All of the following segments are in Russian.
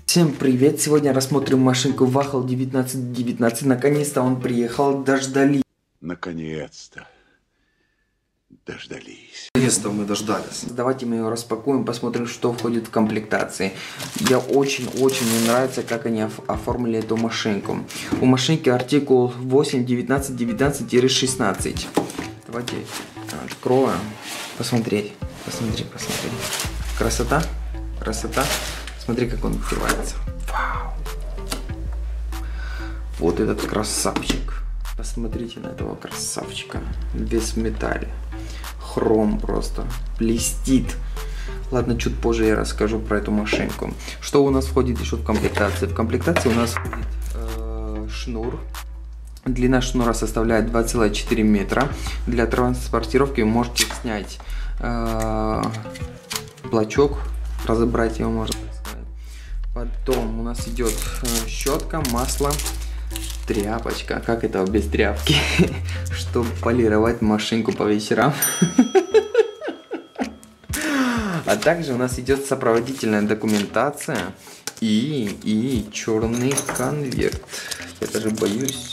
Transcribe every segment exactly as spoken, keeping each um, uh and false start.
Всем привет! Сегодня рассмотрим машинку Вахл девятнадцать девятнадцать. Наконец-то он приехал, дождались. Наконец-то дождались. Наконец-то мы дождались. Давайте мы ее распакуем, посмотрим, что входит в комплектации. Я очень-очень мне нравится, как они оформили эту машинку. У машинки артикул восемь девятнадцать девятнадцать шестнадцать. Давайте откроем. Посмотреть. Посмотри, посмотри. Красота. Красота. Смотри, как он открывается. Вау. Вот этот красавчик. Посмотрите на этого красавчика. Весь в металле. Хром просто. Блестит. Ладно, чуть позже я расскажу про эту машинку. Что у нас входит еще в комплектации? В комплектации у нас входит э, шнур. Длина шнура составляет два целых четыре метра. Для транспортировки вы можете снять э, блочок. Разобрать его можно. Потом у нас идет э, щетка, масло, тряпочка. Как это без тряпки? Чтобы полировать машинку по вечерам. А также у нас идет сопроводительная документация и, и черный конверт. Я даже боюсь.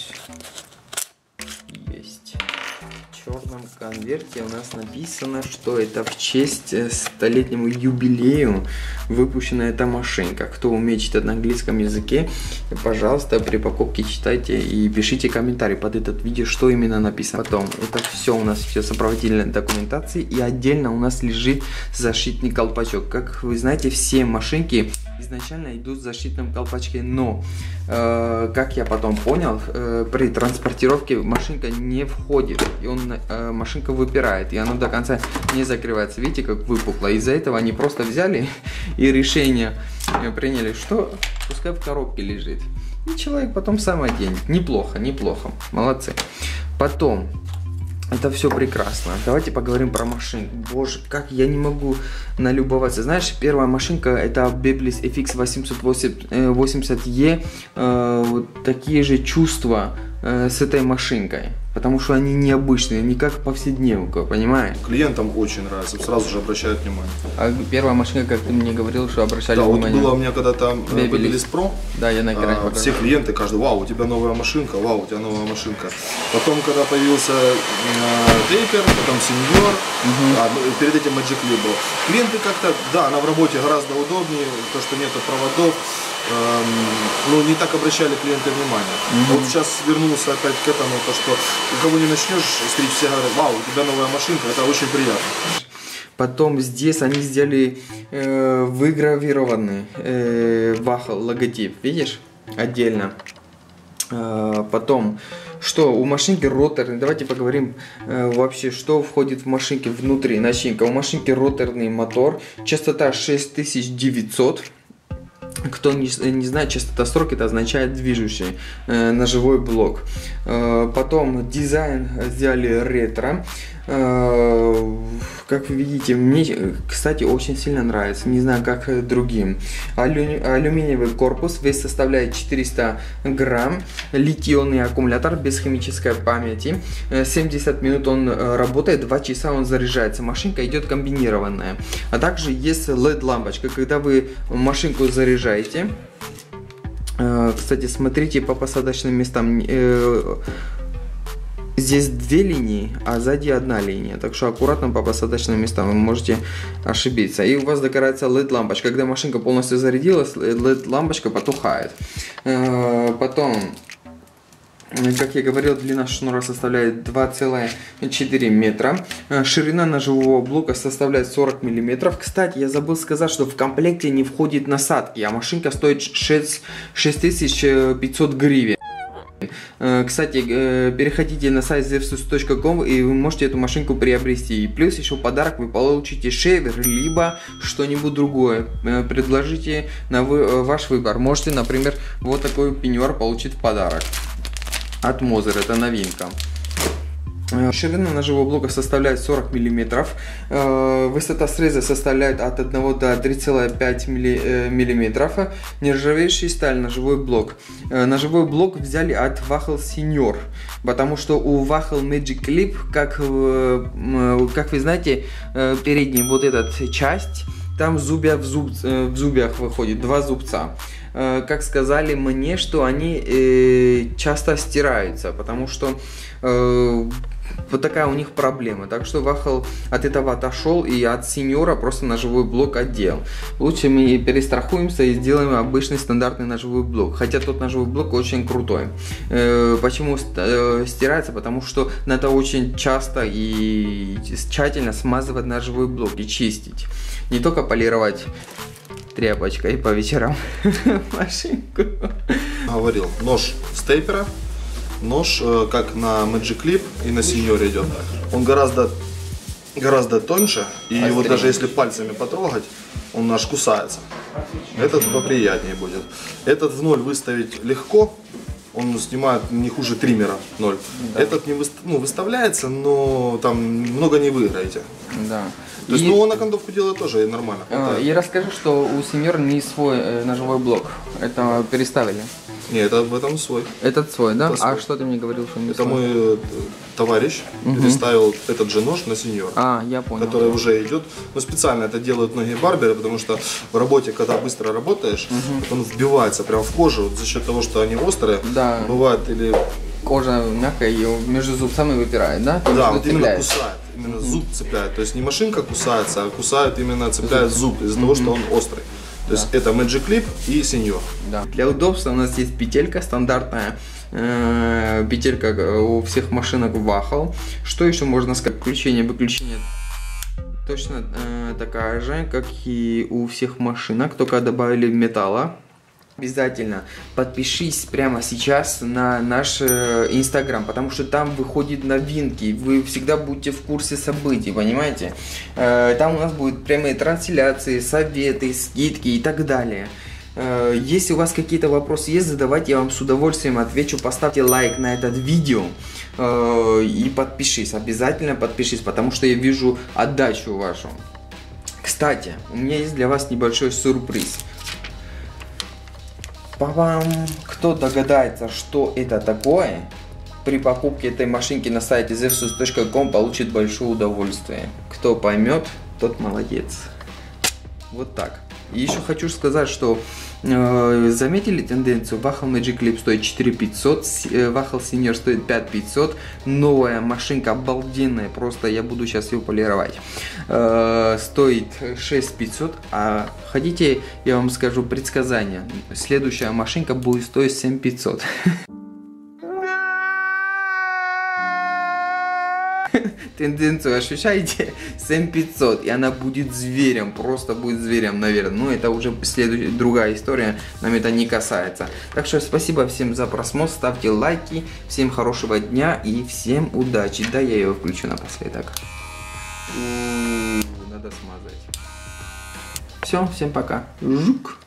Есть. В черном конверте у нас написано, что это в честь столетнему юбилею выпущена эта машинка. Кто умеет читать на английском языке, пожалуйста, при покупке читайте и пишите комментарий под этот видео, что именно написано. Потом, это все у нас все сопроводительные документации, и отдельно у нас лежит защитный колпачок. Как вы знаете, все машинки изначально идут в защитном колпачке, но э, как я потом понял, э, при транспортировке машинка не входит, и он, э, машинка выпирает, и она до конца не закрывается. Видите, как выпукло. Из-за этого они просто взяли и решение приняли, что пускай в коробке лежит. И человек потом сам оденет. Неплохо, неплохо. Молодцы. Потом, это все прекрасно. Давайте поговорим про машинку. Боже, как я не могу налюбоваться. Знаешь, первая машинка это Beblis эф икс восемьсот восемьдесят и. Э, вот такие же чувства э, с этой машинкой. Потому что они необычные, не как повседневка, понимаешь? Клиентам очень нравится, сразу же обращают внимание. А первая машина, как ты мне говорил, что обращали да, внимание? Да, вот было у меня когда-то Beblis Pro. Да, я на экране а, все клиенты, каждый, вау, у тебя новая машинка, вау, у тебя новая машинка. Потом, когда появился Taper, потом Senior, угу. а, перед этим Magic Leap был. Клиенты как-то, да, она в работе гораздо удобнее, то, что нету проводов. Эм, ну, не так обращали клиенты внимание. Mm-hmm. Вот сейчас вернулся опять к этому, то, что у кого не начнешь стричь, все говорят, вау, у тебя новая машинка, это очень приятно. Потом здесь они сделали э, выгравированный э, Вахл логотип, видишь, отдельно. Э, потом, что у машинки роторный, давайте поговорим э, вообще, что входит в машинке внутри, начинка. У машинки роторный мотор, частота шесть тысяч девятьсот. Кто не, не знает, частота строк это означает движущий э, ножевой блок. Э, потом дизайн сделали ретро. Э, как вы видите, мне, кстати, очень сильно нравится. Не знаю, как другим. Алю, алюминиевый корпус, вес составляет четыреста грамм. Литий-ионный аккумулятор без химической памяти. семьдесят минут он работает, два часа он заряжается. Машинка идет комбинированная. А также есть эл и ди-лампочка. Когда вы машинку заряжаете, кстати, смотрите по посадочным местам. Здесь две линии, а сзади одна линия. Так что аккуратно по посадочным местам, вы можете ошибиться. И у вас догорается эл и ди-лампочка. Когда машинка полностью зарядилась, эл и ди-лампочка потухает. Потом, как я говорил, длина шнура составляет два целых четыре метра. Ширина ножевого блока составляет сорок миллиметров. Кстати, я забыл сказать, что в комплекте не входит насадки, а машинка стоит шесть тысяч пятьсот гривен. Кстати, переходите на сайт зевсус точка ком и вы можете эту машинку приобрести. И плюс еще в подарок вы получите шейвер, либо что-нибудь другое. Предложите на вы, ваш выбор. Можете, например, вот такой пеньюар получить в подарок от Мозер, это новинка. Ширина ножевого блока составляет сорок миллиметров, высота среза составляет от одного до трёх целых пяти миллиметров, нержавеющий сталь ножевой блок. Ножевой блок взяли от Вахл Senior, потому что у Вахл Magic Leap, как, как вы знаете, передняя вот эта часть, там зубья в, зуб, в зубьях выходит, два зубца. э, как сказали мне, что они э, часто стираются, потому что э, вот такая у них проблема. Так что Вахал от этого отошел и от сеньора просто ножевой блок отдел. Лучше мы перестрахуемся и сделаем обычный стандартный ножевой блок. Хотя тот ножевой блок очень крутой. Э, почему э, стирается? Потому что надо очень часто и тщательно смазывать ножевой блок и чистить. Не только полировать тряпочкой по вечерам машинку. Говорил, нож стейпера. Нож, как на Magic Clip и на сеньоре идет, он гораздо, гораздо тоньше, и Острее. Вот даже если пальцами потрогать, он аж кусается. Этот поприятнее будет. Этот в ноль выставить легко, он снимает не хуже триммера ноль. Да. Этот не выста ну, выставляется, но там много не выиграете. Да. То есть, и... ну, он окантовку делает тоже нормально. А, и расскажи, что у сеньора не свой э, ножевой блок, это переставили. Не, это в этом свой. Этот свой, да? Это свой. А что ты мне говорил, что не Это свой? мой товарищ угу. переставил этот же нож на сеньора. А, я понял. Который уже идет. Но специально это делают многие барберы, потому что в работе, когда быстро работаешь, угу. он вбивается прям в кожу вот за счет того, что они острые. Да. Бывает или... Кожа мягкая, ее между зубцами выпирает, да? Да, вот именно кусает. Именно зуб цепляет. То есть не машинка кусается, а кусает именно цепляет зуб из-за того, что он острый. То есть да. это Magic Clip и сеньор. Да. Для удобства у нас есть петелька стандартная. Э, петелька у всех машинок Вахал. Что еще можно сказать? Включение-выключение точно э, такая же, как и у всех машинок, только добавили металла. Обязательно подпишись прямо сейчас на наш инстаграм, потому что там выходят новинки, вы всегда будете в курсе событий, понимаете? Э, там у нас будут прямые трансляции, советы, скидки и так далее. Э, если у вас какие-то вопросы есть, задавайте, я вам с удовольствием отвечу. Поставьте лайк на это видео э, и подпишись, обязательно подпишись, потому что я вижу отдачу вашу. Кстати, у меня есть для вас небольшой сюрприз. Па-бам! Кто догадается, что это такое, при покупке этой машинки на сайте zefsus точка ком получит большое удовольствие. Кто поймет, тот молодец. Вот так. И еще хочу сказать, что э, заметили тенденцию? Вахал Magic Clip стоит четыре пятьсот, Вахал Senior стоит пять пятьсот. Новая машинка обалденная, просто я буду сейчас ее полировать. Э, стоит шесть пятьсот, а хотите, я вам скажу предсказание. Следующая машинка будет стоить семь пятьсот. Тенденцию ощущаете? семь пятьсот, и она будет зверем, просто будет зверем, наверное. Но это уже следующая, другая история, нам это не касается. Так что спасибо всем за просмотр, ставьте лайки, всем хорошего дня и всем удачи. Да, я ее включу напоследок. Надо смазать. Все, всем пока. Жук.